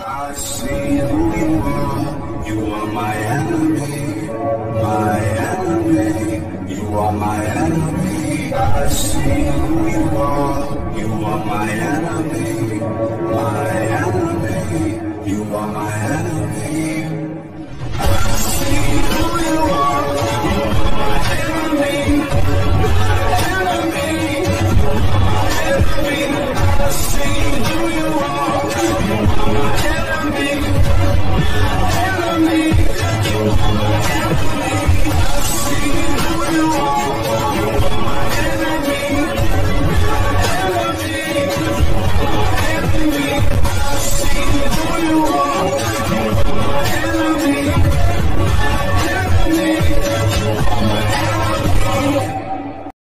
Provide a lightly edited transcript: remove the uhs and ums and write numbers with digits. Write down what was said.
I see who you are. You are my enemy, my enemy. You are my enemy. I see who you are. You are my enemy, my enemy. You are my enemy. I see who you are. You are my enemy, my enemy. You are my enemy. I see.